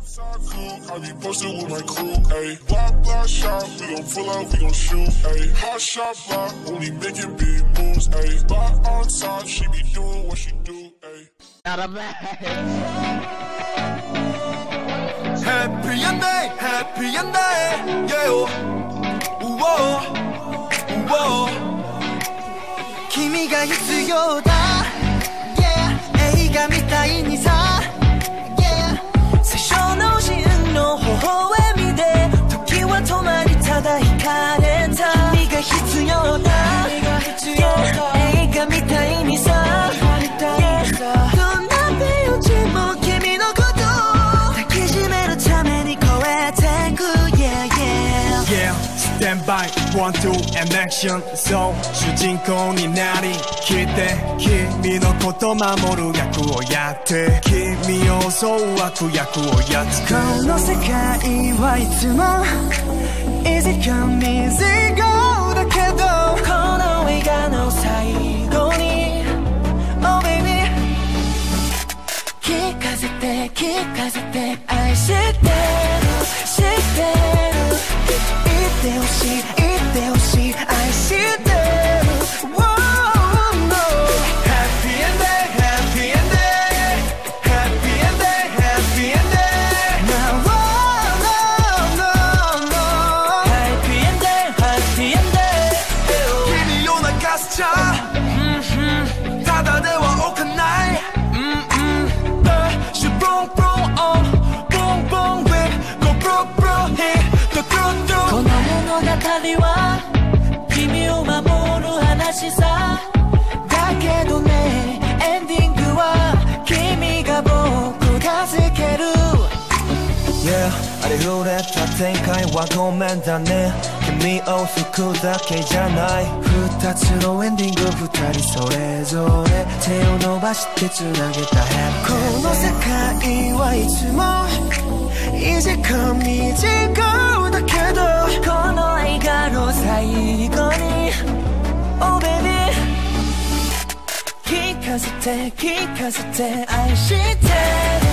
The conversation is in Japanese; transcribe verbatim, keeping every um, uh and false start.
I be posted with my crew, ayy. Block, block, shot, we gon' pull up, we gon' shoot, ayy. Hot shot block, only making big moves, ayy. Block on top, she be doing what she do, ayy. Happy and day, happy and day, yeah. Whoa, whoa. 君が必要だ、yeah. 映画みたいにさ。微笑みで時は止まりただ惹かれた君が必要だ映画みたいにさどんなページも君のこと抱きしめるために超えてく Yeah yeah Yeah Stand by one two and action So 主人公になりきって君のこと守る役をやって君を襲う悪役をやっつけこの世界はいつも Easy come easy go だけどこの映画の最後に Oh baby 聞かせて聞かせて愛してる知ってる言ってほしい言ってほしい愛してるただでは置かない She boom boom on boom boom whip Go bro bro hit the crew through この物語は君を守る話さだけどねエンディングは君が僕がつける Yeah ありふれた展開はごめんだね君を救うだけじゃない二つのエンディング二人それぞれ手を伸ばしてつなげたこの世界はいつも Easy come easy go だけどこの映画の最後に Oh baby 聞かせて聞かせて愛してる